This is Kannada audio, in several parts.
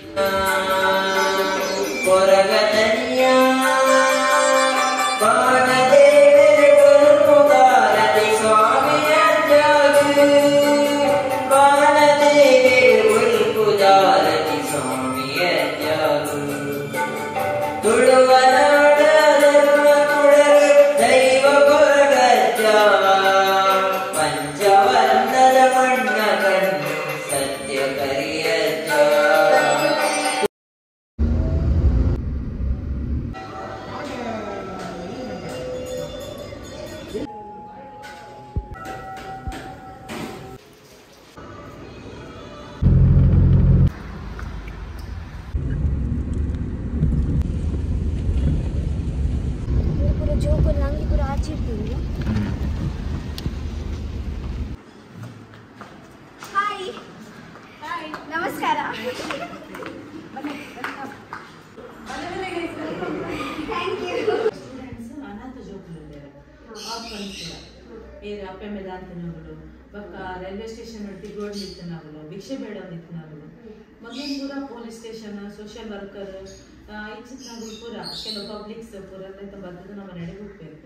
ರೈಲ್ವೆ ಸ್ಟೇಷನ್ ತಿಗೋಡ್ ನಿಂತನಾಗಲು ಭಿಕ್ಷೆ ಬೇಡ ನಿಂತನಾಗಲು ಮಗನ್ ಪೂರ ಪೊಲೀಸ್ ಸ್ಟೇಷನ್ ಸೋಷಿಯಲ್ ವರ್ಕರ್ ಇಚ್ಚಿನಾಗಲು ಪೂರ ಕೆಲವು ಪಬ್ಲಿಕ್ಸ್ ಪೂರ ಬರ್ತದೆ ನಮ್ಮ ನಡೆಗೆ ಹೋಗ್ಬೇಕು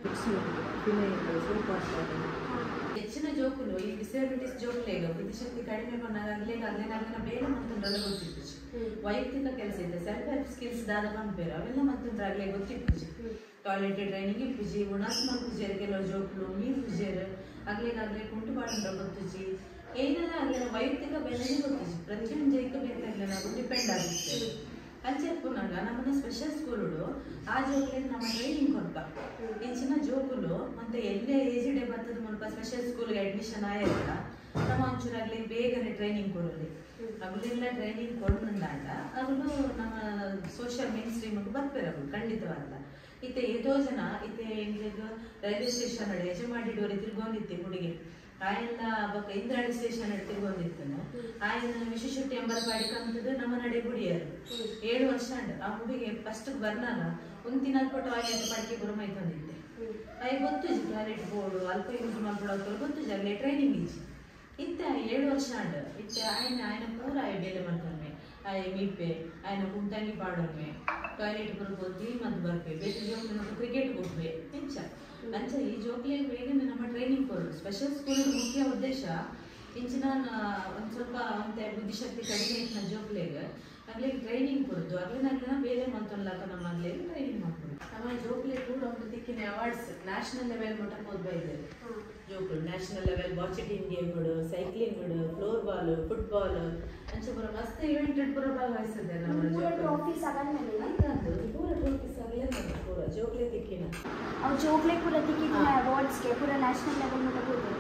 ಹೆಚ್ಚಿನ ಜೋಕುಲು ಈ ಡಿಸೇಬಿಲಿಟೀಸ್ ಜೋಕ್ಲೇಗ ಬುದ್ಧಿಶಕ್ತಿ ಕಡಿಮೆ ಬಂದಾಗ ಅಲ್ಲೇನಾಗಲೇನ ಬೇರೆ ಮತ್ತೊಂದು ಗೊತ್ತಿತ್ತು ವೈಯಕ್ತಿಕ ಕೆಲಸ ಇದೆ ಸೆಲ್ಫ್ ಹೆಲ್ಪ್ ಸ್ಕಿಲ್ಸ್ ದಾದ ಬಂದ್ಬೇರು ಅವೆಲ್ಲ ಮತ್ತೊಂದು ಆಗ್ಲೇ ಗೊತ್ತಿತ್ತು ಟಾಯ್ಲೆಟ್ ಟ್ರೈನಿಂಗ್ ಇಪ್ಪುಜಿ ಉಣಾಸ್ಮ ಪೂಜೆರು ಕೆಲವು ಜೋಕುಲು ಮೀನು ಪೂಜೆರು ಆಗ್ಲೇಗಾಗ್ಲೇ ಕುಂಟು ಬಾಡಂದ್ರ ಗೊತ್ತುಜಿ ಏನೆಲ್ಲ ಆಗ್ಲಿ ವೈಯಕ್ತಿಕ ಬೆಲೆನೇ ಗೊತ್ತಿಜಿ ಪ್ರತಿಯೊಂದು ಜೈಕ ಬೇಕಾಗಿಲ್ಲ ನಾವು ಡಿಪೆಂಡ್ ಆಗುತ್ತೆ ಅಂಚೆಪ್ಪುನಾಗ ನಮ್ಮನ್ನ ಸ್ಪೆಷಲ್ ಸ್ಕೂಲು ಆ ಜೋಕ್ಲೆ ನಮ್ಮ ಟ್ರೈನಿಂಗ್ ಕೊಡ್ಪ ಇಂಚಿನ ಜೋಕುಲು ಮತ್ತೆ ಎಲ್ಲೇ ಏಜ್ ಡೇ ಬರ್ತದ ಮುಲ್ಪ ಸ್ಪೆಷಲ್ ಸ್ಕೂಲ್ಗೆ ಅಡ್ಮಿಷನ್ ಆಯ್ತ ನಮ್ಮ ಒಂಚೂರಾಗ್ಲಿ ಬೇಗನೆ ಟ್ರೈನಿಂಗ್ ಕೊಡಲಿ ಅಗಲೆಲ್ಲ ಟ್ರೈನಿಂಗ್ ಕೊಡೋದಂದಾಂಡ ಅವಳು ನಮ್ಮ ಸೋಷಿಯಲ್ ಮೇನ್ ಸ್ಟ್ರೀಮ್ಗೆ ಬರ್ತಾರೆ ಅವಳು ಖಂಡಿತವಾಗಲ್ಲ ಇತ್ತೆ ಎದೋ ಜನ ಇತ್ತೆ ರೈಲ್ವೆ ಸ್ಟೇಷನ್ ಅಡೆ ಯಜಮಾಡಿಡೋರಿ ತಿರ್ಗೊಂಡಿತ್ತೆ ಹುಡುಗಿ ಆಯನ್ನ ಬಕ್ಕ ಇಂದ್ರಾಣಿ ಸ್ಟೇಷನ್ ಅಡೆ ತಿರ್ಗೊಂಡಿರ್ತಾನೆ ಆಯನ ವಿಶೇಷತೆ ಎಂಬರ್ಪಾಡಿ ಕಂತದ್ದು ನಮ್ಮ ನಡೆ ಗುಡಿಯರು 7 ವರ್ಷ ಅಂಡ ಆ ಹುಡುಗಿ ಫಸ್ಟ್ ಬರ್ನಾಗ ಒಂದಿನ ಕೊಟ್ಟು ಆಯ್ತು ಪಡಿಕೆ ಗುರುಮೈ ತಂದಿದ್ದೆ ಆಯ್ ಗೊತ್ತು ಟಾಯ್ಲೆಟ್ ಬೋರ್ಡು ಅಲ್ಪ ಯೂಸ್ ಮಾಡ್ಬಿಡೋದು ಗೊತ್ತು ಜಲ್ಲೆ ಟ್ರೈನಿಂಗ್ ಇಜ್ಜಿ ಇತ್ತ 7 ವರ್ಷ ಅಂಡ ಇತ್ತ ಆಯನ ಪೂರ ಆಯ್ ಬೇಲೆ ಮಾಡ್ತಾನೆ ಆಯ್ ಮೀಪೆ ಆಯನ ಕುಂತಂಗಿ ಪಾಡೋನ್ಮೆ ಟಾಯ್ಲೆಟ್ ಬರ್ಬೋದು ಮತ್ತು ಬರ್ಬೇ ಬೇರೆ ಜೋಕ್ಲೆ ಕ್ರಿಕೆಟ್ ಹೋಗ್ಬೇ ಇಂಚ ಅಂಚ ಈ ಜೋಕ್ಲೆ ಬೇಗನೆ ನಮ್ಮ ಟ್ರೈನಿಂಗ್ ಕೊಡು ಸ್ಪೆಷಲ್ ಸ್ಕೂಲ್ ಮುಖ್ಯ ಉದ್ದೇಶ ಇಂಚಿನ ಒಂದು ಸ್ವಲ್ಪ ಅಂತೆ ಬುದ್ಧಿಶಕ್ತಿ ಕಡಿಮೆ ಇತ್ತು ಜೋಕ್ಲೆಗೆ ಆಗ್ಲೇ ಟ್ರೈನಿಂಗ್ ಕೊಡೋದು ಆಗ್ಲೇನಾಗ್ಲಿನ ಬೇರೆ ಮಂತೊಂದ್ಲಾಕ ನಮ್ಮ ಆಗ್ಲೇ ಟ್ರೈನಿಂಗ್ ಮಾಡ್ಕೊಡು ನಮ್ಮ ಜೋಕ್ಲೆ ಕೂಡ ಒಂದು ದಿಕ್ಕಿನ ಅವಾರ್ಡ್ಸ್ ನ್ಯಾಷನಲ್ ಲೆವೆಲ್ ಮಟ್ಟ ಹೋಗ್ಬಾ ಇದ್ದಾರೆ ಜೋಕುಲು ನ್ಯಾಷನಲ್ ಲೆವೆಲ್ ಬಾಕ್ಸಿಂಗ್ ಗೇಮ್ಗಳು ಸೈಕ್ಲಿಂಗ್ ಫ್ಲೋರ್ ಬಾಲ್ ಫುಟ್ಬಾಲ್ ಅಂಚೆ ಪೂರ ಮಸ್ತ್ ಇವೆಂಟ್ ಪೂರ ಭಾಗವಹಿಸಿದೆ ನಮ್ಮ ಟ್ರೋಫೀಸ್ ಪೂರ ಟ್ರೋಫೀಸ್ ಆಗಲೇ ಪೂರ ಜೋಕ್ಲೆ ದಿಕ್ಕಿನ और जोकले पूरा टिकट में अवार्ड्स के पूरा नेशनल लेवल में तो बोल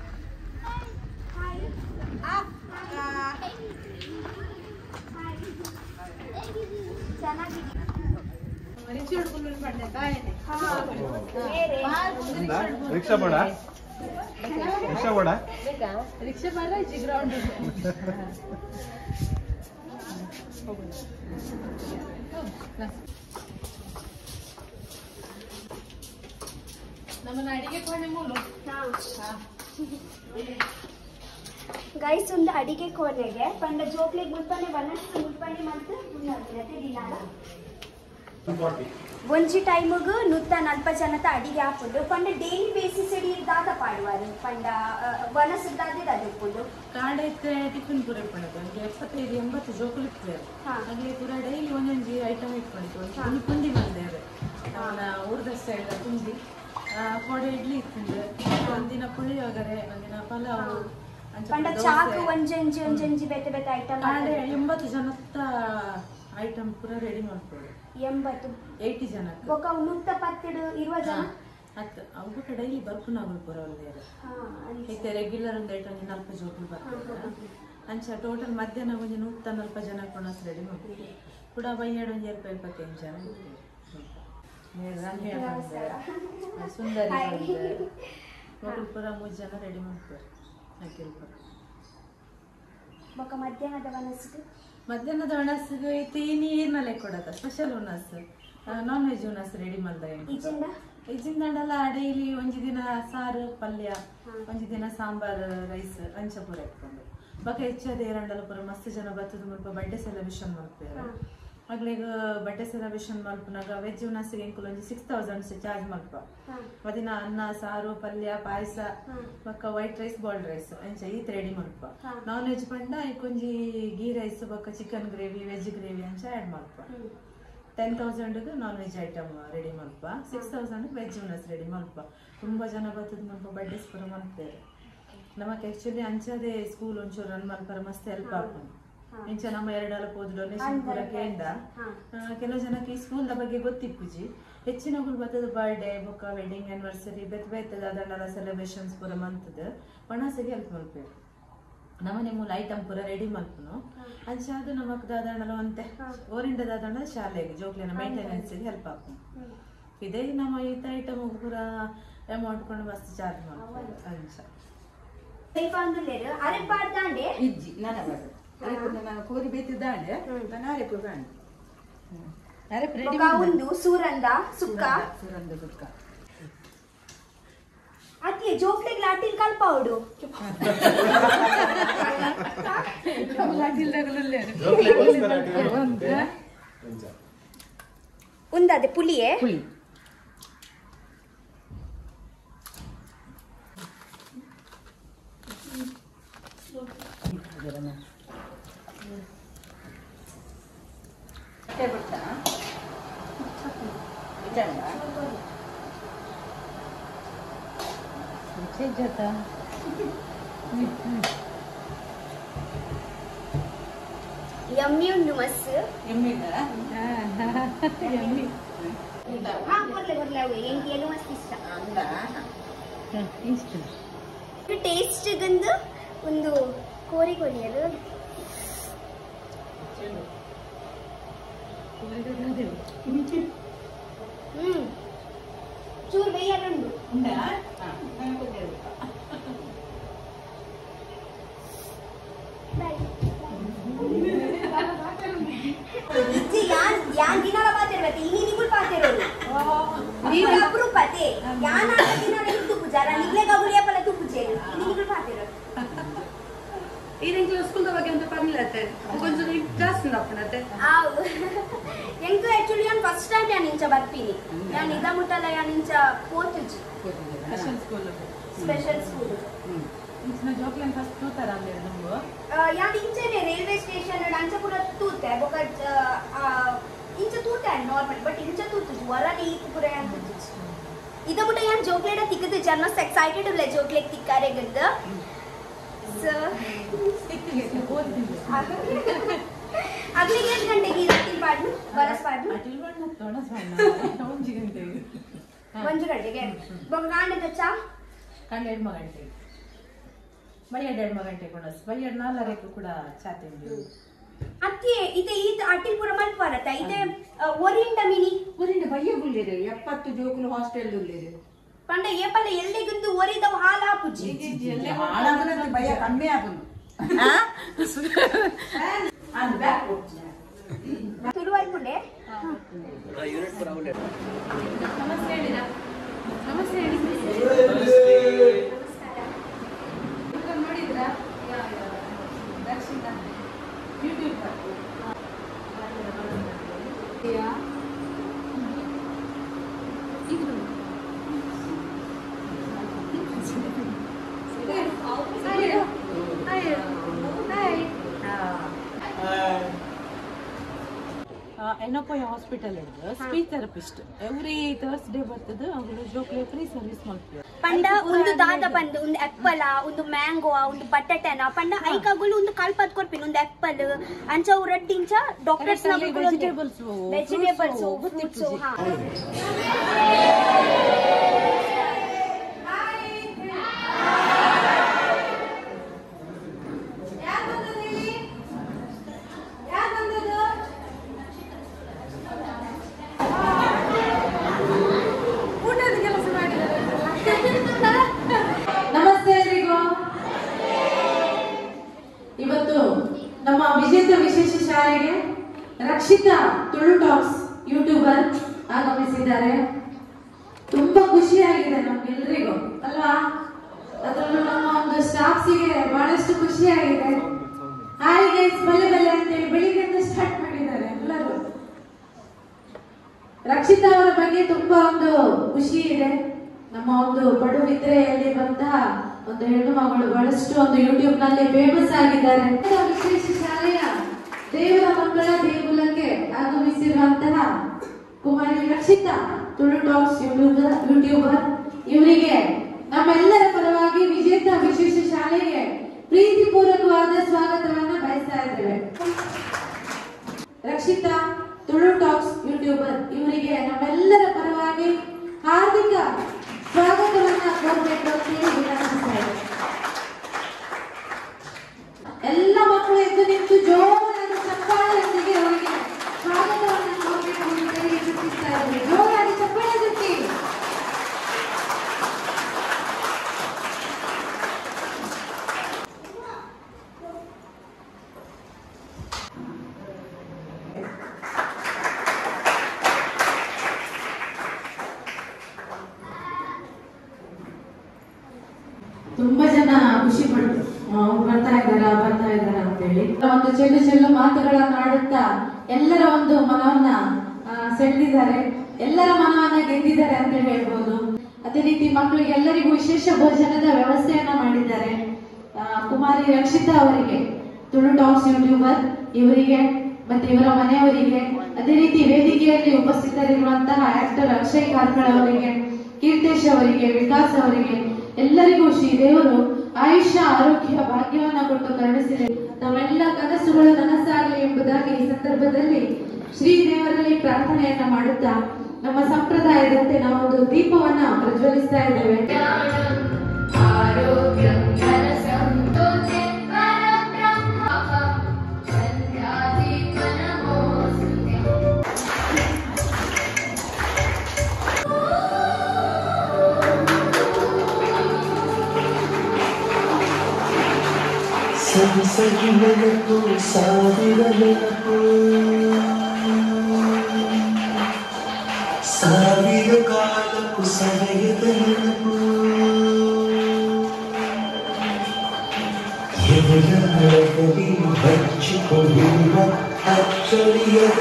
हाय आप ಚೆನ್ನಾಗಿ ಮರಿಚಿ ಹುಡುಗರು ಪಡ್ನೆ ಕಾಯನೆ रिक्शा बड़ा रिक्शा बड़ा जी ग्राउंड ನಮ್ಮನ್ನ ಅಡಿಗೆ ಕೋಣೆ ಮೂಲು ಗೈಸ್ ಒಂದು ಅಡಿಗೆ ಕೋಣೆಗೆ ಪಂಡ ಜೋಕ್ಲಿಗೆ ಮುಲ್ಪನೆ ವನಸ್ ಮುಲ್ಪನೆ ಮತ್ತು ದಿನಾಲ ಒಂಜಿ ಟೈಮ್ಗ್ 140 ಜನತ ಅಡಿಗೆ ಹಾಪುಂಡು ಪಂಡ ಡೈಲಿ ಬೇಸಿಸ್ ಅಡಿ ದಾದ ಪಾಡುವಾರು ಪಂಡ ವನಸ್ ದಾದೆ ದದುಪ್ಪುಂಡು ಕಾಡೈತೆ ಟಿಫಿನ್ ಪೂರ ಇಟ್ಕೊಂಡಿತ್ತು ಒಂದು 75-80 ಜೋಕುಲು ಇತ್ತು ಹಾಗೆ ಪೂರ ಡೈಲಿ ಒಂದೊಂದು ಐಟಮ್ ಇಟ್ಕೊಂಡಿತ್ತು ಒಂದು ಪುಂಡಿ ಬಂದೇವೆ ಅವನ ಊರದ ಸ್ಟೈಲ್ ಪುಂಡಿ ಕೋಡೆ ಇಡ್ಲಿ ಇತ್ತು ಒಂದಿನ ಪುಳಿಯೋಗರೆ ಒಂದಿನ ಪಲಾವು ಪಂಡ ಚಾಕು ಒಂಜಂಜಿ ಬೇತೆ ಬೇತೆ ಐಟಮ್ ಕಾಡೆ 80 ಜನತ್ತ ಐಟಮ್ ಪೂರ ರೆಡಿ ಮಾಡ್ಕೊಳ್ಳಿ 80 ಜನ ಬೊಕ 110 ಜನ ಹತ್ತು ಅವ್ಬಿಟ್ಟು ಡೈಲಿ ಬರ್ಪುನಾಗಲು ಪೂರ ಒಂದೇರು ಐತೆ ರೆಗ್ಯುಲರ್ ಒಂದು 40 ಜೋಕುಲು ಬರ್ತಾರೆ ಅಂಚ ಟೋಟಲ್ ಮಧ್ಯಾಹ್ನ ಒಂದು 140 ಜನ ಕೊಣಸ್ ರೆಡಿ ಮಾಡ್ತೀವಿ ಕೂಡ ಬೈಯಾಡು ಒಂದು 25 ಜನ ಸುಂದರಿ ಮಕ್ಕಳು ಪೂರ 3 ಜನ ರೆಡಿ ಮಾಡ್ತಾರೆ ಬೊಕ ಮಧ್ಯಾಹ್ನದ ಒಣಸ್ಗೆ ಐತಿ ನೀರ್ನಲ್ಲೇ ಕೊಡತ್ತ ಸ್ಪೆಷಲ್ ಉಣಸ್ ನಾನ್ ವೆಜ್ ಉಣಸ್ ರೆಡಿ ಮಾಡ್ದೆ ಇಜಿಂದೆಲ್ಲ ಡೈಲಿ ಒಂಜಿ ದಿನ ಸಾರು ಪಲ್ಯ ಒಂಜಿ ದಿನ ಸಾಂಬಾರ್ ರೈಸ್ ಅಂಚ ಪೂರ ಇಟ್ಕೊಂಡು ಬಕ ಹೆಚ್ಚಾದ ಏರಂಡಲ ಪೂರ ಮಸ್ತ್ ಜನ ಬತ್ತದ ಮುಲ್ಪ ಬರ್ಡೇ ಸೆಲೆಬ್ರೇಷನ್ ಮಾಡ್ತಾರೆ ಆಗ್ಲೀಗ ಬರ್ಡೇ ಸೆಲೆಬ್ರೇಷನ್ ಮಲ್ಪನಾಗ ವೆಜ್ ಉನಾಸಿಗೆ ಎಂಕುಲೊಂಜಿ 6000 ಚಾರ್ಜ್ ಮಲ್ಪ ಅದಿನ ಅನ್ನ ಸಾರು ಪಲ್ಯ ಪಾಯಸ ಬಕ್ಕ ವೈಟ್ ರೈಸ್ ಬಾಲ್ಡ್ ರೈಸ್ ಎಂಚ ಈತ್ ರೆಡಿ ಮಲ್ಪ ನಾನ್ ವೆಜ್ ಪಂಡ ಇಕೊಂಜಿ ಗೀ ರೈಸ್ ಬಕ್ಕ ಚಿಕನ್ ಗ್ರೇವಿ ವೆಜ್ ಗ್ರೇವಿ ಅಂಚ ಆಡ್ ಮಲ್ಪ 10,000 ನಾನ್ ವೆಜ್ ಐಟಮ್ ರೆಡಿ ಮಲ್ಪ 6,000 ವೆಜ್ ಉನಾಸ್ ರೆಡಿ ಮಲ್ಪ ತುಂಬಾ ಜನ ಬತ್ತದ ಮಲ್ಪ ಬರ್ಡೇಸ್ ಪೂರ ಮಲ್ಪೇರು ನಮಕ್ ಆಕ್ಚುಲಿ ಅಂಚದೆ ಸ್ಕೂಲ್ ಒಂಚೂರು ರನ್ ಮಲ್ಪರ ಮಸ್ತ್ ಹೆಲ್ಪ್ ಆಗ್ತದೆ ಇಂಚ ನಮ್ಮ 2 ಹೋದ್ ಡೊನೇಷನ್ ಪೂರ ಕೇಂದ್ರ ಕೆಲವು ಜನಕ್ಕೆ ಈ ಸ್ಕೂಲ್ ಬಗ್ಗೆ ಗೊತ್ತಿಪ್ಪುಜಿ ಹೆಚ್ಚಿನ ಬತ್ತದ ಬರ್ಡೇ ಬೊಕ್ಕ ವೆಡ್ಡಿಂಗ್ ಆನಿವರ್ಸರಿ ಬೆತ್ತದ ಅದನ್ನೆಲ್ಲ ಸೆಲೆಬ್ರೇಷನ್ಸ್ ಪೂರ ಮಂತದ ಪಣಾಸಿಗೆ ಹೆಲ್ಪ್ ಮಲ್ಪೇರು ನಮ್ಮನೆ ಮೂಲ ಐಟಮ್ ಪೂರ ರೆಡಿ ಮಲ್ಪನು ಅಂಚಾದ ನಮಕ್ ದಾದಾಂಡಲ ಅಂತೆ ಓರಿಂಡ ದಾದಾಂಡ ಶಾಲೆಗೆ ಜೋಕ್ಲಿನ ಮೇಂಟೆನೆನ್ಸ್ಗೆ ಹೆಲ್ಪ್ ಆಗ್ತದೆ ಇದೇ ನಮ್ಮ ಈತ ಐಟಮ್ ಪೂರ ಅಮೌಂಟ್ ಕೊಂಡು ಮಸ್ತ್ ಚಾರ್ಜ್ ಮಾಡ್ತಾರೆ ಅಂಚ ಅರೆ ಪಾಡ್ದಾಂಡೆ ಇಜ್ಜಿ ನಾನು ಬಾಡು ನಾನು ಕೋರಿ ಬೇತಿದ್ದಾಂಡೆ ನಾನು ಅರೆಕು ಬಾಂಡೆ ಅರೆಕು ರೆಡಿ ಒಂದು ಸೂರಂದ ಸುಕ್ಕ ಅತಿ ಜೋಕ್ಲೆಗ್ ಲಾಟಿಲ್ ಕಲ್ಪೌಡು ಲಾಟಿಲ್ ದಗಲುಲ್ಲೆ ಉಂದದೆ ಪುಲಿಯೇ ಪುಲಿ ಯಮ್ಮಿ ಉಂಡು ಮಸ್ ಬರ್ಲೆ ಎಂಕಿ ಎಲ್ಲೂ ಮಸ್ತ್ ಇಷ್ಟ ಟೇಸ್ಟ್ ಗಂದು ಒಂದು ಕೋರಿ ಕೊಡಿಯಲು ಚೂರು ಬೇಯಲ್ಲುಂಡು ಯಾನ್ ದಿನಾಲ ಪಾತಿರ್ಬೇಕು ಈ ನಿಗುಲ್ ಪಾತಿರೋದು ನೀವು ಅಪರೂಪತೆ ಯಾನ್ ದಿನಾಲ ಇದ್ದು ಪೂಜಾರ ನಿಗ್ಲೆ ಗಗುಲಿಯ ಪಲ ತು ಪೂಜೆರು ಈ ನಿಗುಲ್ ಪಾತಿರೋದು ಇದಕ್ಕೆ ಸ್ಕೂಲ್ ಬಗ್ಗೆ ಅಂತ ಪರ್ಮಿಲತ್ತೆ ಕೊಂಚ ಜಾಸ್ತಿ ನಪ್ಪನತ್ತೆ ಹೌದು ಎಂಕು ಆಕ್ಚುಲಿ ನಾನು ಫಸ್ಟ್ ಟೈಮ್ ಯಾನ್ ಇಂಚ ಬರ್ತೀನಿ ಯಾನ್ ಇದ ಮುಟ್ಟಲ್ಲ ಯಾನ್ ಇಂಚ ಪೋತುಜಿ ಸ್ಪೆಷಲ್ ಸ್ಕೂಲ್ ಇಂಚಿನ ಜೋಕ್ಲೆನ್ ಫಸ್ಟ್ ತೂತಾರ ಅಂದ್ರೆ ನಮ್ಗೆ ಯಾನ್ ಇಂಚನೆ ರೈಲ್ವೆ ಸ್ಟೇಷನ್ ಅಂಚ ಪುರ ತೂತೆ ಬೊಕ ಇಂಚ ತೂತೆ ನಾರ್ಮಲ್ ಬಟ್ ಇಂಚ ತೂತುಜಿ ವರನಿ ಈತ್ ಪುರ ಯಾನ್ ತೂತುಜಿ ಇದ ಮುಟ್ಟ ಯಾನ್ ಜೋಕ್ಲೆಟ ತಿಕ್ಕದು ಜರ್ನಸ್ ಎಕ್ಸೈಟೆಡ್ ಉಲ್ಲ ಜೋಕ್ಲೆಟ್ ತಿಕ್ಕಾರೆ ಗಂದ ಅಗ್ಲಿ 8 ಗಂಟೆಗೆ ಇರ್ತೀನಿ ಪಾಡ್ನು ಬರಸ್ ಪಾಡ್ನು ಅಟಿಲ್ ಬಣ್ಣ ತೊಣಸ್ ಬಣ್ಣ 1 ಗಂಟೆಗೆ 1 ಗಂಟೆಗೆ ಬೊಕ ಕಾಂಡೆ ಚಾ ಕಾಂಡೆ 2 ಗಂಟೆಗೆ ಬಯ್ಯಡ್ 2 ಗಂಟೆಗೆ ಕೊಡಸ್ ಬಯ್ಯಡ್ 4 ಕೂಡ ಚಾ ತಿಂಡಿ ಅತ್ತಿ ಇದೆ ಈತ ಅಟಿಲ್ ಪುರ ಮಲ್ಪರತ ಇದೆ ಓರಿಂಡ ಮಿನಿ ಓರಿಂಡ ಬಯ್ಯ ಗುಲ್ಲೇರೆ 70 ಜೋಕುಲು ಹಾಸ್ಟೆಲ್ ದುಲ್ಲೇರೆ ಪಂಡ ಏಪಲ್ಲ ಎಲ್ಲಿಗಂದು ಓರಿದವ ಹಾಲ ಹಾಪುಜಿ ಹಾಳಾಗನ ಬಯ್ಯ ಕಮ್ಮಿ ಆಗುನು ಅಂಡ್ ಬ್ಯಾಕ್ ಶುರು ಆಯ್ಕೊಂಡೆ ಯೂನಿಟ್ ಪುರ ಔಟ್ ನಮಸ್ತೆ ಹೇಳಿರಾ ನಮಸ್ತೆ ಹೇಳಿ ನೋಡಿದ್ರಾ ದರ್ಶಿತಾ ಯೂಟ್ಯೂಬ್ ಎನೋಪೋಯ ಹಾಸ್ಪಿಟಲ್ ಇದ್ದು ಸ್ಪೀಚ್ ಥೆರಪಿಸ್ಟ್ ಎವ್ರಿ ಥರ್ಸ್ಡೇ ಬರ್ತದೆ ಅವರು ಜೋಕ್ಲೆ ಫ್ರೀ ಸರ್ವಿಸ್ ಮಾಡ್ತಾರೆ ಪಂಡ ಒಂದು ದಾದ ಬಂದು ಒಂದು ಆಪಲ್ ಒಂದು ಮ್ಯಾಂಗೋ ಒಂದು ಬಟಾಟೆನ ಪಂಡ ಐಕಾಗುಲು ಒಂದು ಕಲ್ಪತ್ ಕೊರ್ಪಿನ ಒಂದು ಆಪಲ್ ಅಂಚ ರಡ್ಡಿಂಚ ಡಾಕ್ಟರ್ಸ್ ವೆಜಿಟೇಬಲ್ಸ್ ಫ್ರೂಟ್ಸ್ ಹಾ ನಮ್ಮ ವಿಜೇತ ವಿಶೇಷ ಶಾಲೆಗೆ ರಕ್ಷಿತಾ ತುಳು ಟಾಕ್ಸ್ ಯೂಟ್ಯೂಬರ್ ಆಗಮಿಸಿದ್ದಾರೆ. ತುಂಬಾ ಖುಷಿಯಾಗಿದೆ ನಮ್ಗೆಲ್ರಿಗೂ ಅಲ್ವಾ? ಅದರಲ್ಲೂ ನಮ್ಮ ಒಂದು ಸ್ಟಾಫ್ಸಿಗೆ ಬಹಳಷ್ಟು ಖುಷಿಯಾಗಿದೆ. ಹಾಯ್ ಗೈಸ್, ಬಲ್ಲೆ ಬಲ್ಲೆ ಅಂತೇಳಿ ಬೆಳಿಗ್ಗೆಯಿಂದ ಸ್ಟಾರ್ಟ್ ಮಾಡಿದ್ದಾರೆ ಎಲ್ಲರೂ. ರಕ್ಷಿತಾ ಅವರ ಬಗ್ಗೆ ತುಂಬಾ ಒಂದು ಖುಷಿ ಇದೆ. ನಮ್ಮ ಒಂದು ಪಡುಬಿದ್ರೆಯಲ್ಲಿ ಬಂತಹ ಒಂದು ಹೆಣ್ಣು ಮಗಳು ಬಹಳಷ್ಟು ಒಂದು ಯೂಟ್ಯೂಬ್ ನಲ್ಲಿ ಫೇಮಸ್ ಆಗಿದ್ದಾರೆ. ವಿಶೇಷ ಶಾಲೆಯ ದೇವರ ಮಕ್ಕಳ ದೇಗುಲಕ್ಕೆ ಆಗಮಿಸಿರುವಂತಹ ಕುಮಾರಿ ರಕ್ಷಿತಾ ತುಳು ಟಾಕ್ಸ್ ಯೂಟ್ಯೂಬರ್, ಇವರಿಗೆ ನಮ್ಮೆಲ್ಲರ ಪರವಾಗಿ ವಿಜೇತ ವಿಶೇಷ ಶಾಲೆಗೆ ಪ್ರೀತಿಪೂರ್ವಕವಾದ ಸ್ವಾಗತವನ್ನ ಬಯಸ್ತಾ ಇದ್ದೇವೆ. ರಕ್ಷಿತಾ ತುಳು ಟಾಕ್ಸ್ ಯೂಟ್ಯೂಬರ್ ಇವರಿಗೆ ನಮ್ಮೆಲ್ಲರ ಪರವಾಗಿ ಹಾರ್ದಿಕ ಸ್ವಾಗತವನ್ನ ಕೋರಬೇಕು ಅಂತ ಹೇಳಿ ವಿನಂತಿಸ್ತಾ ಇದ್ದೇವೆ. ಎಲ್ಲ ಮಕ್ಕಳು ಎದ್ದು ನಿಂತು ಜೋರಾದ ಚಪ್ಪಾಳೆಯೊಂದಿಗೆ ಅವರಿಗೆ ಸ್ವಾಗತವನ್ನ ಕೋರಬೇಕು ಅಂತ ಹೇಳಿ ಸೂಚಿಸ್ತಾ ಇದ್ದೇವೆ. ಜೋರಾದ ಚಪ್ಪಾಳೆ ಜೊತೆ ತುಂಬಾ ಜನ ಖುಷಿ ಪಟ್ಟು ಬರ್ತಾ ಇದ್ದಾರ ಅಂತ ಹೇಳಿ ಒಂದು ಚೆಲ್ಲು ಮಾತುಗಳನ್ನ ಆಡುತ್ತಾ ಎಲ್ಲರ ಒಂದು ಮನವನ್ನ ಸೆಳೆದಿದ್ದಾರೆ, ಎಲ್ಲರ ಮನವನ್ನ ಗೆದ್ದಿದ್ದಾರೆ ಅಂತ ಹೇಳ್ಬೋದು. ಅದೇ ರೀತಿ ಮಕ್ಕಳಿಗೆ ಎಲ್ಲರಿಗೂ ವಿಶೇಷ ಭೋಜನದ ವ್ಯವಸ್ಥೆಯನ್ನ ಮಾಡಿದ್ದಾರೆ. ಕುಮಾರಿ ರಕ್ಷಿತಾ ಅವರಿಗೆ ತುಳು ಟಾಕ್ಸ್ ಯೂಟ್ಯೂಬರ್ ಇವರಿಗೆ ಮತ್ತೆ ಇವರ ಮನೆಯವರಿಗೆ, ಅದೇ ರೀತಿ ವೇದಿಕೆಯಲ್ಲಿ ಉಪಸ್ಥಿತರಿರುವಂತಹ ಆಕ್ಟರ್ ಅಕ್ಷಯ್ ಕಾರ್ಕಳ ಅವರಿಗೆ, ಕೀರ್ತೇಶ್ ಅವರಿಗೆ, ವಿಕಾಸ್ ಅವರಿಗೆ ಎಲ್ಲರಿಗೂ ಶ್ರೀ ದೇವರು ಆಯುಷ್ಯ ಆರೋಗ್ಯ ಭಾಗ್ಯವನ್ನ ಕೊಟ್ಟು ಕರುಣಿಸಿದೆ. ನಾವೆಲ್ಲ ಕನಸುಗಳು ನನಸಾಗಲಿ ಎಂಬುದಾಗಿ ಈ ಸಂದರ್ಭದಲ್ಲಿ ಶ್ರೀ ದೇವರಲ್ಲಿ ಪ್ರಾರ್ಥನೆಯನ್ನ ಮಾಡುತ್ತಾ ನಮ್ಮ ಸಂಪ್ರದಾಯದಂತೆ ನಾವೊಂದು ದೀಪವನ್ನ ಪ್ರಜ್ವಲಿಸ್ತಾ ಇದ್ದೇವೆ. ಸಗಿ ನೆನಪು ಸಾವಿರ ನೆನಪು, ಸಾವಿರ ಕಾಲಕ್ಕೂ ಸವೆಯದ ನೆನಪು, ಎದೆಯಲ್ಲಿ ಹಚ್ಚಿಕೊಂಡಿರುವ ಅಚ್ಚಳಿಯದ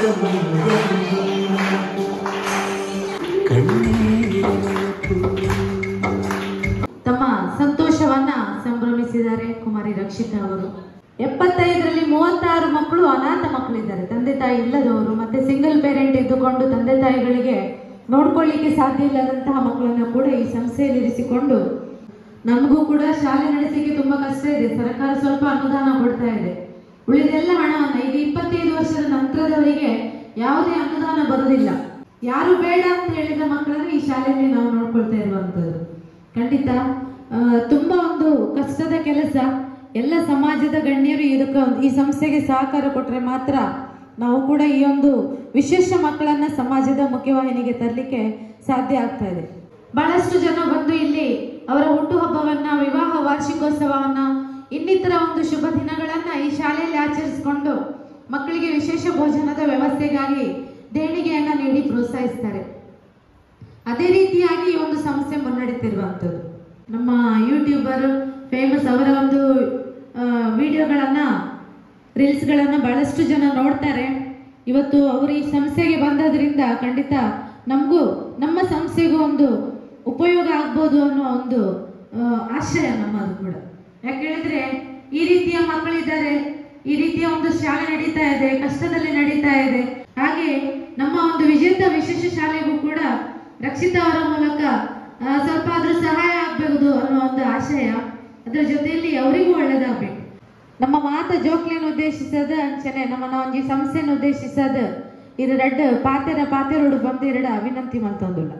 ತಮ್ಮ ಸಂತೋಷವನ್ನ ಸಂಭ್ರಮಿಸಿದ್ದಾರೆ ಕುಮಾರಿ ರಕ್ಷಿತಾ ಅವರು. 75ರಲ್ಲಿ 36 ಮಕ್ಕಳು ಅನಾಥ ಮಕ್ಕಳಿದ್ದಾರೆ, ತಂದೆ ತಾಯಿ ಇಲ್ಲದವರು, ಮತ್ತೆ ಸಿಂಗಲ್ ಪೇರೆಂಟ್ ಇದ್ದುಕೊಂಡು ತಂದೆ ತಾಯಿಗಳಿಗೆ ನೋಡ್ಕೊಳ್ಳಿಕ್ಕೆ ಸಾಧ್ಯ ಇಲ್ಲದಂತಹ ಮಕ್ಕಳನ್ನ ಕೂಡ ಈ ಸಂಸ್ಥೆಯಲ್ಲಿ ಇರಿಸಿಕೊಂಡು ನಮಗೂ ಕೂಡ ಶಾಲೆ ನಡೆಸಲಿಕ್ಕೆ ತುಂಬಾ ಕಷ್ಟ ಇದೆ. ಸರ್ಕಾರ ಸ್ವಲ್ಪ ಅನುದಾನ ಕೊಡ್ತಾ ಇದೆ. ಉಳಿದೆಲ್ಲ ಹಣವನ್ನ ಈಗ 25 ವರ್ಷದ ನಂತರದವರಿಗೆ ಯಾವುದೇ ಅನುದಾನ ಬರುವುದಿಲ್ಲ. ಯಾರು ಬೇಡ ಅಂತ ಹೇಳಿದ ಮಕ್ಕಳನ್ನ ಈ ಶಾಲೆಯಲ್ಲಿ ನಾವು ನೋಡ್ಕೊಳ್ತಾ ಇರುವಂತದ್ದು ಖಂಡಿತ ತುಂಬಾ ಒಂದು ಕಷ್ಟದ ಕೆಲಸ. ಎಲ್ಲ ಸಮಾಜದ ಗಣ್ಯರು ಇದಕ್ಕೆ ಈ ಸಂಸ್ಥೆಗೆ ಸಹಕಾರ ಕೊಟ್ಟರೆ ಮಾತ್ರ ನಾವು ಕೂಡ ಈ ಒಂದು ವಿಶೇಷ ಮಕ್ಕಳನ್ನ ಸಮಾಜದ ಮುಖ್ಯವಾಹಿನಿಗೆ ತರಲಿಕ್ಕೆ ಸಾಧ್ಯ ಆಗ್ತಾ ಇದೆ. ಬಹಳಷ್ಟು ಜನ ಬಂದು ಇಲ್ಲಿ ಅವರ ಹುಟ್ಟುಹಬ್ಬವನ್ನ, ವಿವಾಹ ವಾರ್ಷಿಕೋತ್ಸವವನ್ನ, ಇನ್ನಿತರ ಒಂದು ಶುಭ ದಿನಗಳನ್ನ ಈ ಶಾಲೆಯಲ್ಲಿ ಆಚರಿಸಿಕೊಂಡು ಮಕ್ಕಳಿಗೆ ವಿಶೇಷ ಭೋಜನದ ವ್ಯವಸ್ಥೆಗಾಗಿ ದೇಣಿಗೆಯನ್ನ ನೀಡಿ ಪ್ರೋತ್ಸಾಹಿಸ್ತಾರೆ. ಅದೇ ರೀತಿಯಾಗಿ ಈ ಒಂದು ಸಂಸ್ಥೆ ಮುನ್ನಡೆತಿರುವಂಥದ್ದು. ನಮ್ಮ ಯೂಟ್ಯೂಬರ್ ಫೇಮಸ್ ಅವರ ಒಂದು ವಿಡಿಯೋಗಳನ್ನ, ರೀಲ್ಸ್ಗಳನ್ನ ಬಹಳಷ್ಟು ಜನ ನೋಡ್ತಾರೆ. ಇವತ್ತು ಅವರು ಈ ಸಂಸ್ಥೆಗೆ ಬಂದದ್ರಿಂದ ಖಂಡಿತ ನಮಗೂ ನಮ್ಮ ಸಂಸ್ಥೆಗೂ ಒಂದು ಉಪಯೋಗ ಆಗ್ಬೋದು ಅನ್ನೋ ಒಂದು ಆಶಯ ನಮ್ಮದು ಕೂಡ. ಯಾಕೆ ಹೇಳಿದ್ರೆ ಈ ರೀತಿಯ ಮಕ್ಕಳಿದ್ದಾರೆ, ಈ ರೀತಿಯ ಒಂದು ಶಾಲೆ ನಡೀತಾ ಇದೆ, ಕಷ್ಟದಲ್ಲಿ ನಡೀತಾ ಇದೆ. ಹಾಗೆ ನಮ್ಮ ಒಂದು ವಿಜೇತ ವಿಶೇಷ ಶಾಲೆಗೂ ಕೂಡ ರಕ್ಷಿತಾ ಅವರ ಮೂಲಕ ಸ್ವಲ್ಪ ಆದ್ರೂ ಸಹಾಯ ಆಗ್ಬಹುದು ಅನ್ನೋ ಒಂದು ಆಶಯ. ಅದರ ಜೊತೆಯಲ್ಲಿ ಅವರಿಗೂ ಒಳ್ಳೇದಾಗಬೇಕು. ನಮ್ಮ ಮಾತ ಜೋಕ್ಲಿಯನ್ನು ಉದ್ದೇಶಿಸದ ಅಂಚನೆ ನಮ್ಮ ಒಂಜಿ ಸಂಸ್ಥೆಯನ್ನು ಉದ್ದೇಶಿಸದ ಇದು ರಡ್ಡು ಪಾತೆರೋಡು ಬಂದು ಎರಡು ವಿನಂತಿ ಮಂತೊಂದುಲ್ಲ.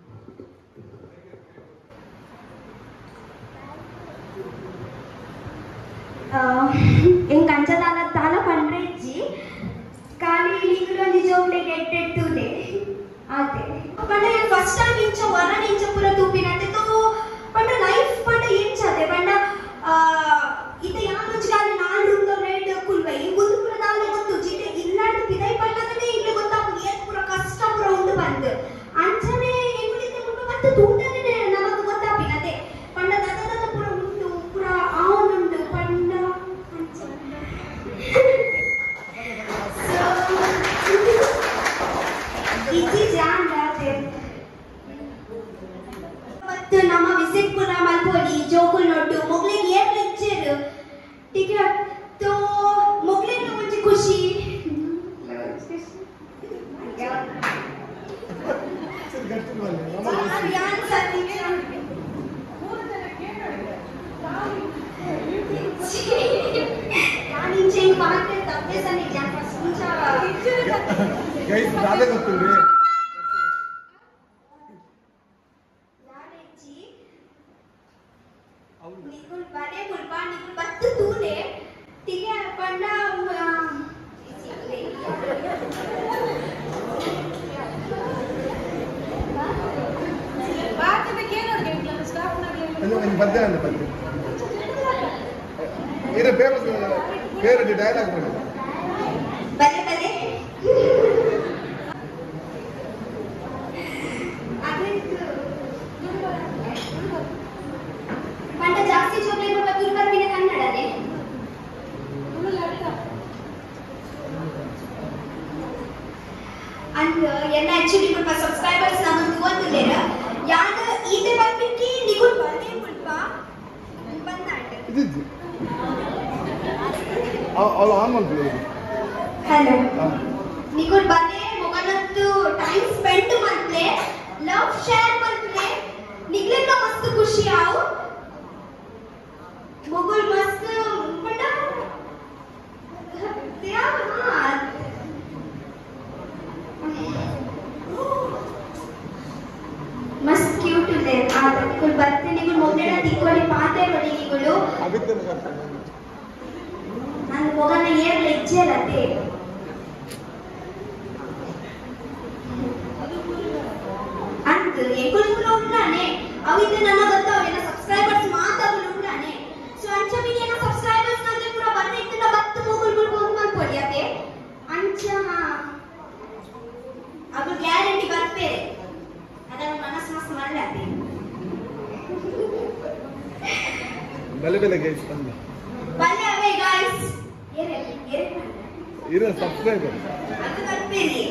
ಎಂಗ್ ಅಂಚದಾನ ತಾನ ಪಂಡ್ರೆಜ್ಜಿ ಖಾಲಿ ಈಗಲೂ ನಿಜವಾಗ್ಲೇ ಗೆಟ್ಟೆಟ್ಟುದೆ ಆತೆ ಪಂಡ ಫಸ್ಟ್ ಟೈಮ್ ಇಂಚ ವರನ ಇಂಚ ಪೂರ ತೂಪಿನತೆ ತೋ ಪಂಡ ಲೈಫ್ ಪಂಡ ಇಂಚದೆ ಪಂಡ ಇತ ಯಾನೊಜ್ಗಾಲಿ ನಾಲ್ ರೂಮ್ದ ರೇಟ್ ಕುಲ್ವೆ ಈ ಗುಂದು ಪೂರ ದಾಲೆ ಗೊತ್ತು ಜಿತೆ ಇಲ್ಲಾಂಡು ಪಿದೈ ಪಂಡದನೆ ಇಲ್ಲಿ ಗೊತ್ತಾಪು ಏತ್ ಪೂರ ಕಷ್ಟ ಪೂರ ಉಂಡು ಬಂದು ಅಂಚನೆ ಎಂಗುಲಿತೆ ಮುಂಡು ಮತ್ತೆ ತೂಟನೆ ನಮಗ ಗೊತ್ತಾಪಿನತೆ ಪಂಡ ದದ ಪೂರ ಖುಷಿ निकुल बने मुल्पा निकुल बत्त तूने ठीक है पढ़ना बात में क्या कर गए स्टाफ ना गए अंदर बद्दे मेरे पेपर डायलॉग बने बने बने पंड ಜಾಸ್ತಿ ಚೋಕ್ಲೇಟ್ ಕೊಟ್ಟ ತುರ್ಕರ್ ಬಿನೆ ಕನ್ನಡನೆ ಅಂಡ್ ಎನ್ನ ಆಕ್ಚುಲಿ ಸ್ವಲ್ಪ ಸಬ್ಸ್ಕ್ರೈಬರ್ಸ್ ನಾನು ತೂವಂದಿಲ್ಲ ಯಾದ ಈತೆ ಬಂದ್ಬಿಟ್ಟು ನಿಗುಲ್ ಬರ್ದೇ ಮುಲ್ಪ ಬಂದಾಟ ಇದು ಅವಳು ಆನ್ ಮಾಡ್ತೀವಿ ಹಲೋ ನಿಗುಲ್ ಬರ್ದೇ ಮೊಗನತ್ತು ಟೈಮ್ ಸ್ಪೆಂಡ್ ಮಾಡ್ಲೆ ಲವ್ ಶೇರ್ ಮಾಡ್ಲೆ ನಿಗ್ಲೆಲ್ಲ ಮಸ್ತ್ ಖುಷಿ ಆವು मुगल मस्त बड़ा तेरा हाँ मस्त क्यूट है आज कुल बत्ते निकुल मोगने ना तिकोड़ी पाते बड़ी निकुलो अभी तो नहीं करते नान मोगा ना ये लेक्चर आते अंत ये कुल उन्ना ने अभी तो ना बताओ ये ना सब्सक्राइबर्स माता उन्ना ने अंचा भी ना सब्सक्राइबर्स ना पूरा बनने इतना बत्त मोगल गुल बहुत मन पड़ जाते अंचा अब ग्यारंटी बात पे अगर मनस मस्त मर जाते बले गाइस बंद बले अबे गाइस ये सब्सक्राइबर अब कर पे नहीं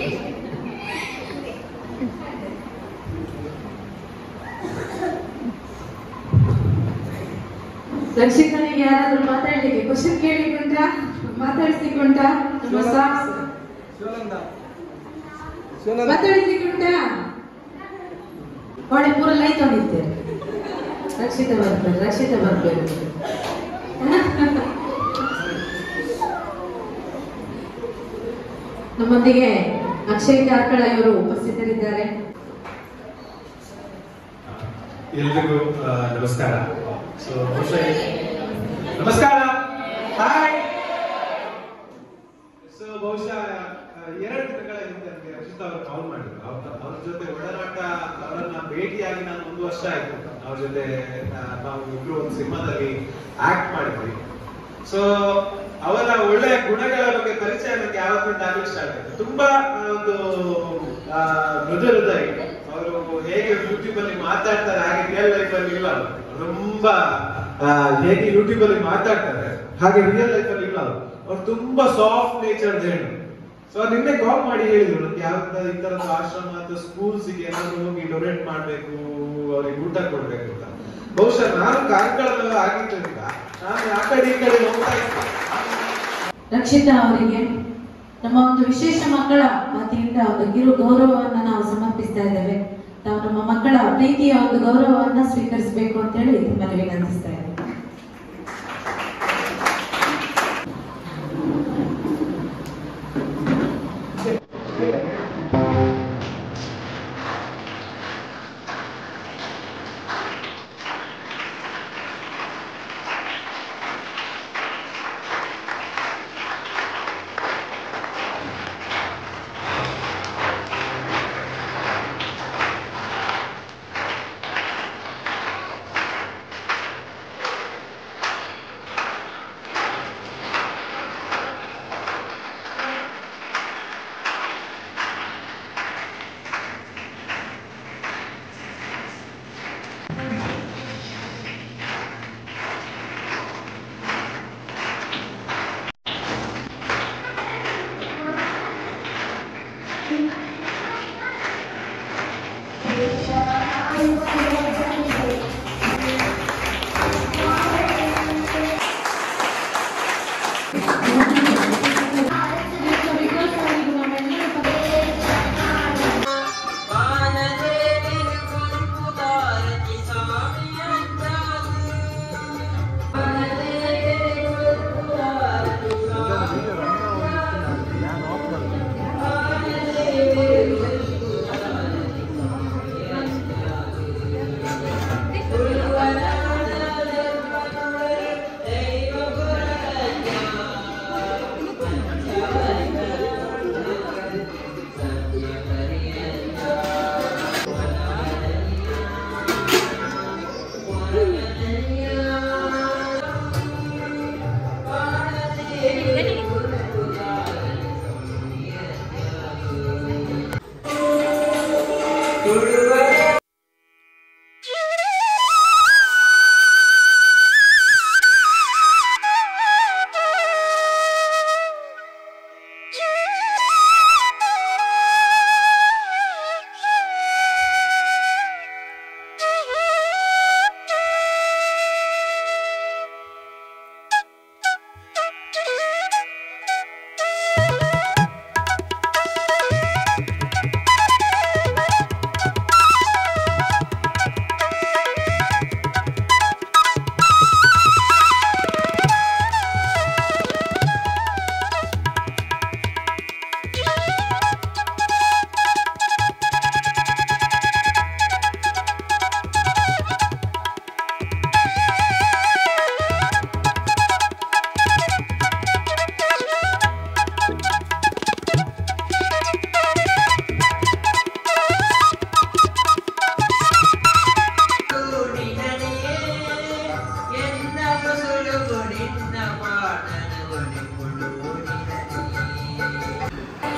ರಕ್ಷಿತನಿಗೆ ಯಾರಾದ್ರೂ ಮಾತಾಡ್ಲಿಕ್ಕೆ ಕ್ವಶನ್ ಕೇಳಲಿಕ್ಕೆ ಉಂಟಾ ಮಾತಾಡಿಸ್ಲಿಕ್ಕೆ ಉಂಟಾ ಮಾತಾಡಿಸ್ಲಿಕ್ಕೆ ಉಂಟಾ ಒಳ್ಳೆ ಪೂರ ಲೈಟ್ ಹೊಡಿತೇವೆ ರಕ್ಷಿತ ಬರ್ಬೇಕು ನಮ್ಮೊಂದಿಗೆ ಅಕ್ಷಯ್ ಕಾರ್ಕಳ ಇವರು ಉಪಸ್ಥಿತರಿದ್ದಾರೆ. ಎಲ್ರಿಗೂ ನಮಸ್ಕಾರ. ಸೊ ನಮಸ್ಕಾರ, ಹಾಯ್. ಸೊ ಬಹುಶಃ 2 ದಿನಗಳ ಹಿಂದೆ ನನಗೆ ರಕ್ಷಿತಾ ಅವರು ಕಾಲ್ ಮಾಡಿದ್ರು. ಅವ್ರ ಜೊತೆ ಒಡನಾಟ, ಅವರನ್ನ ಭೇಟಿಯಾಗಿ ನಾನು 1 ವರ್ಷ ಆಯ್ತು. ಅವ್ರ ಜೊತೆ ನಾವು ಇಬ್ರು ಒಂದು ಸಿನಿಮಾದಲ್ಲಿ ಆಕ್ಟ್ ಮಾಡಿದ್ವಿ. ಸೊ ಅವರ ಒಳ್ಳೆಯ ಗುಣಗಳ ಬಗ್ಗೆ ಪರಿಚಯ ನನಗೆ ಯಾವತ್ತಿಂದ ಆಗ್ಲಿಕ್ಕೆ ಸ್ಟಾರ್ಟ್ ಆಯ್ತು. ತುಂಬಾ ಒಂದು ಮೃದು ಹೃದಯ. ಅವರು ಹೇಗೆ ಯೂಟ್ಯೂಬ್ ಅಲ್ಲಿ ಮಾತಾಡ್ತಾರೆ ಹಾಗೆ ರಿಯಲ್ ಲೈಫ್ ಅಲ್ಲಿ ಇಲ್ಲ. ತುಂಬಾ ಹೇಗೆ ಯೂಟ್ಯೂಬ್ ಅಲ್ಲಿ ಮಾತಾಡ್ತಾರೆ ಹಾಗೆ ರಿಯಲ್ ಲೈಫ್ ಅಲ್ಲಿ ಇಲ್ಲ. ಅವ್ರು ತುಂಬಾ ಸಾಫ್ಟ್ ನೇಚರ್ ಹೇಳು. ಸೊ ನಿನ್ನೆ ಕಾಲ್ ಮಾಡಿ ಹೇಳಿದ್ರು ನಮ್ಗೆ ಯಾವ ಈ ತರದ ಆಶ್ರಮ ಅಥವಾ ಸ್ಕೂಲ್ಸ್ ಗೆ ಏನಾದ್ರು ಹೋಗಿ ಡೊನೇಟ್ ಮಾಡ್ಬೇಕು, ಅವ್ರಿಗೆ ಊಟ ಕೊಡ್ಬೇಕು ಅಂತ. ಬಹುಶಃ ನಾನು ಕಾರ್ಕಳದ ಆಗಿದ್ದರಿಂದ ನಾನು ಆ ಕಡೆ ಈ ಕಡೆ ಹೋಗ್ತಾ ಇದ್ದೆ. ರಕ್ಷಿತಾ ಅವರಿಗೆ ನಮ್ಮ ಒಂದು ವಿಶೇಷ ಮಕ್ಕಳ ವತಿಯಿಂದ ಒಂದು ಕಿರು ಗೌರವವನ್ನು ನಾವು ಸಮರ್ಪಿಸ್ತಾ ಇದ್ದೇವೆ. ತಾವು ನಮ್ಮ ಮಕ್ಕಳ ಪ್ರೀತಿಯ ಒಂದು ಗೌರವವನ್ನು ಸ್ವೀಕರಿಸಬೇಕು ಅಂತ ಹೇಳಿ ನಿಮ್ಮಲ್ಲಿ ವಿನಂತಿಸ್ತಾ ಇದ್ದೇವೆ.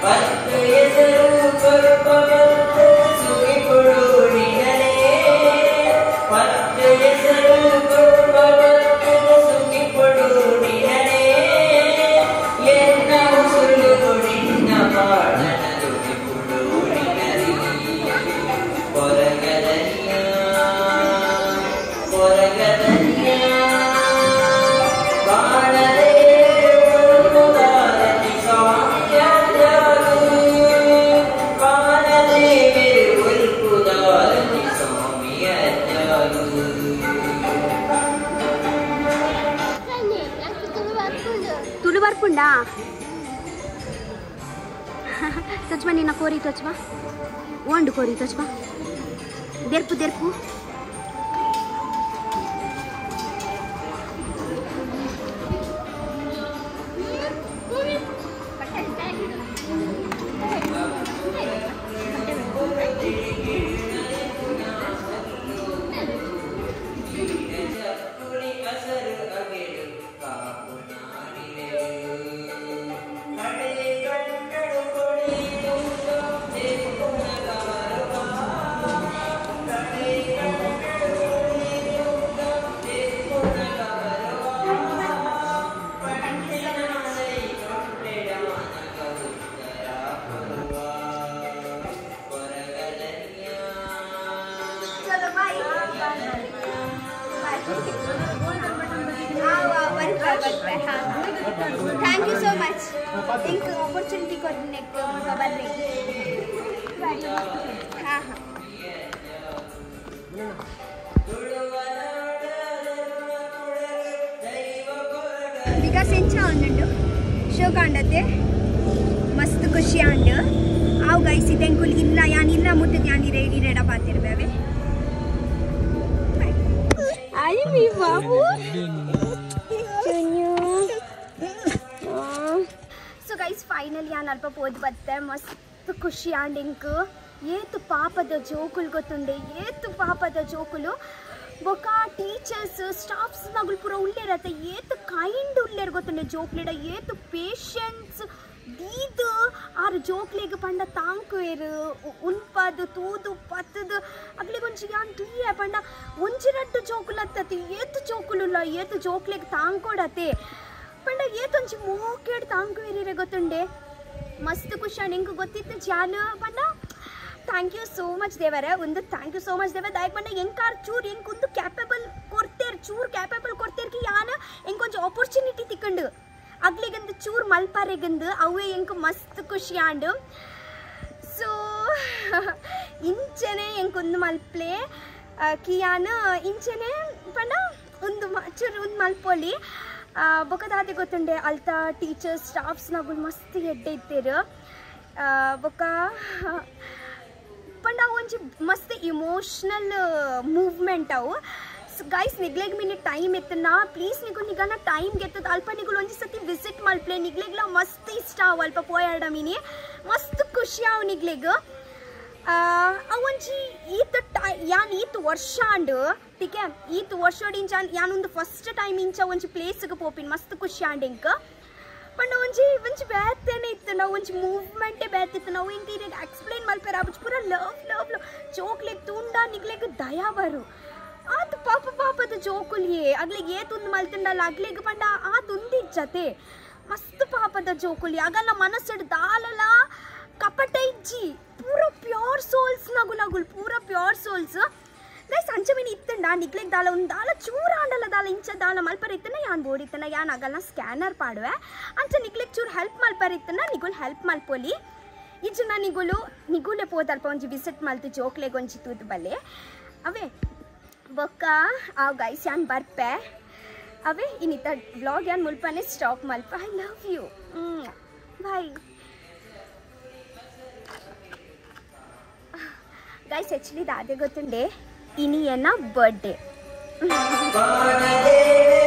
तोचबा निना कोरी तोचबा ओंड कोरी तोचबा देर्पु देर्पु Thank you so much. Think opportunity coordinate खबर नहीं. हाँ हाँ. विकास ಎಂಚಾ ಉಂಡು ಶೋ ಕಾಂಡತೆ ಮಸ್ತ್ ಖುಷಿ ಆಂಡ್ ಆವ್ ಗೈಸ್ ಇದೆಂಕುಲ್ ಇಲ್ಲ ಯಾನ್ ಇಲ್ಲ ಮುಟ್ಟದ ಯಾನಿ ರೆಡಿ ರೆಡ ಪಾತಿರ್ಬೇವೆ आई मी बाबू ಸೊ ಗೈಸ್ ಫೈನಲಿ ನಾನು ಅಲ್ಪ ಓದಿ ಬತ್ತೆ ಮಸ್ತ್ ಖುಷಿ ಆಂಡ್ ಇಂಕ್ ಏತು ಪಾಪದ ಜೋಕುಲು ಗೊತ್ತುಂಡೆ ಏತು ಪಾಪದ ಜೋಕುಲು ಬೊಕ ಟೀಚರ್ಸ್ ಸ್ಟಾಫ್ಸ್ ನಗುಲು ಪೂರ ಉಳ್ಳೇರತ್ತೆ ಏತು ಕೈಂಡ್ ಉಳ್ಳೇರು ಗೊತ್ತುಂಡೆ ಜೋಕ್ಲಿಡ ಏತು ಪೇಷನ್ಸ್ ದೀದು ಆರು ಜೋಕ್ಲೆಗ್ ಪಂಡ ತಾಂಕುವೇರು ಉನ್ಪದು ತೂದು ಪತ್ತದು ಅಗ್ಲಿಗೆ ಒಂಚಿ ಯಾನ್ ಟೀಯ ಪಂಡ ಒಂಜಿರಟ್ಟು ಜೋಕುಲತ್ತತಿ ಏತು ಜೋಕುಲುಲ್ಲ ಏತು ಜೋಕ್ಲೆಗ್ ತಾಂಕೊಡತೆ ಪಂಡ ಏತೊಂಚಿ ಮೋಕೆಡ್ ತಾಂಕುವೇರಿರೆ ಗೊತ್ತುಂಡೆ ಮಸ್ತ್ ಖುಷಿ ನಿಂಗೆ ಗೊತ್ತಿತ್ತು ಜಾನ ಪಂಡ ಥ್ಯಾಂಕ್ ಯು ಸೋ ಮಚ್ ದೇವರೇ ಒಂದು ಥ್ಯಾಂಕ್ ಯು ಸೋ ಮಚ್ ದೇವ ದಾಯಕ್ ಪಂಡ ಎಂಕಾರ್ ಚೂರ್ ಎಂಕ್ ಒಂದು ಕ್ಯಾಪಬಲ್ ಕೊಡ್ತೇರ್ ಚೂರ್ ಕ್ಯಾಪಬಲ್ ಕೊಡ್ತೇರ್ಕಿ ಯಾನ ಎಂಕೊಂಚ ಆಪರ್ಚುನಿಟಿ ತಿಕ್ಕಂಡು ಅಗ್ಲಿಗಂದು ಚೂರ್ ಮಲ್ಪಾರೆಗಂದು ಅವೇ ಎಂಕ್ ಮಸ್ತ್ ಖುಷಿ ಆಂಡು ಸೊ ಇಂಚನೆ ಎಂಕೊಂದು ಮಲ್ಪ್ಲೆ ಕಿಯಾನ ಇಂಚನೆ ಪಂಡ ಒಂದು ಚೂರು ಒಂದು ಮಲ್ಪೊಲಿ ಬೊಕದಾದೆ ಗೊತ್ತುಂಡೆ ಅಲ್ತ ಟೀಚರ್ಸ್ ಸ್ಟಾಫ್ಸ್ ನಗುಲು ಮಸ್ತ್ ಎಡ್ಡೆ ಇತ್ತೇರು ಬೊಕ ಪಂಡ ಒಂಚಿ ಮಸ್ತ್ ಇಮೋಷನಲ್ ಮೂವ್ಮೆಂಟ್ ಅವು ಗೈಸ್ ನಿಗ್ಲೆಗ್ ಮಿನಿ ಟೈಮ್ ಎತ್ತನ ಪ್ಲೀಸ್ ನಿಗು ನಿಗನ ಟೈಮ್ ಗೆತ್ತದ ಅಲ್ಪ ನಿಗುಲು ಒಂಜಿ ಸತಿ ವಿಸಿಟ್ ಮಲ್ಪ್ಲೆ ನಿಗ್ಲೆಗ್ಲ ಮಸ್ತ್ ಇಷ್ಟ ಅವು ಅಲ್ಪ ಪೋಯಾಡ ಮಿನಿ ಮಸ್ತ್ ಖುಷಿ ಅವು ನಿಗ್ಲೆಗ್ ಅವಂಚಿ ಈತ ಯಾನ್ ಈತ ವರ್ಷ ಅಂಡ್ ಟಿಕೆ ಈತ ವರ್ಷ ಇಂಚ ಯಾನೊಂದು ಫಸ್ಟ್ ಟೈಮ್ ಇಂಚ ಒಂಚಿ ಪ್ಲೇಸ್ಗೆ ಪೋಪಿನ್ ಮಸ್ತ್ ಖುಷಿ ಆಂಡ್ ಇಂಕ ಪಂಡ ಒಂಚಿ ಬೇತೇನೆ ಇತ್ತು ನಾವು ಒಂಚಿ ಮೂವ್ಮೆಂಟೇ ಬೇತಿತ್ತು ನಾವು ಇಂಕ ಈಗ ಎಕ್ಸ್ಪ್ಲೈನ್ ಮಲ್ಪೇರ ಅವು ಪೂರ ಲವ್ ಲವ್ ಲವ್ ಜೋಕ್ಲೆಗ್ ತುಂಡ ನಿಗ್ಲೆಗ್ ದಯಾ ಬರು ಆತ ಪಾಪ ಪಾಪದ ಜೋಕುಲಿಯೇ ಅಗ್ಲಿಗೆ ಏತುಂದು ಮಲ್ತಿಂಡಲ್ಲ ಅಗ್ಲಿಗೆ ಪಂಡ ಆತುಂದಿ ಜತೆ ಮಸ್ತ್ ಪಾಪದ ಜೋಕುಲಿ ಆಗಲ್ಲ ಮನಸ್ಸು ದಾಲಲ ಕಪಟ ಇಜ್ಜಿ ಪೂರ ಪ್ಯೂರ್ ಸೋಲ್ಸ್ ನಗುಲ್ ಪೂರ ಪ್ಯೂರ್ ಸೋಲ್ಸ್ ಗೈಸ್ ಅಂಚಮಿನಿ ಇತ್ತಂಡ ನಿಗ್ಲೆಗ್ ದಾಲ ಒಂದು ದಾಲ ಚೂರ ಆಂಡಲ್ಲ ದಾಲ ಇಂಚ ದಾಲ ಮಲ್ಪರ್ ಇತ್ತನ ಯಾನ್ ಬೋರ್ಡ್ ಇತ್ತನ ಯಾನ್ ಆಗಲ್ಲ ಸ್ಕ್ಯಾನರ್ ಪಾಡುವೆ ಅಂಚ ನಿಗ್ಲೆಗ್ ಚೂರು ಹೆಲ್ಪ್ ಮಲ್ಪರ್ ಇತ್ತನ ನಿಗುಲ್ ಹೆಲ್ಪ್ ಮಲ್ಪೊಲಿ ಇಜ್ಜುನ ನಿಗುಲೆ ಪೋದಲ್ಪ ಒಂಜಿ ವಿಸಿಟ್ ಮಲ್ತು ಜೋಕ್ಲೆಗ್ ಒಂಜಿ ತೂದು ಬಲ್ಲೆ ಅವೇ ಬೊಕ್ಕ ಆವ್ ಗೈಸ್ ಯಾನ್ ಬರ್ಪೆ ಅವೇ ಇನ್ನಿತ ವ್ಲಾಗ್ ಯಾನ್ ಮುಲ್ಪನೆ ಸ್ಟಾಪ್ ಮಲ್ಪ I love you bye guys actually ದಾದೆ ಗೊತ್ತುಂಡೆ ಇನಿಯನ ಬರ್ಡೇ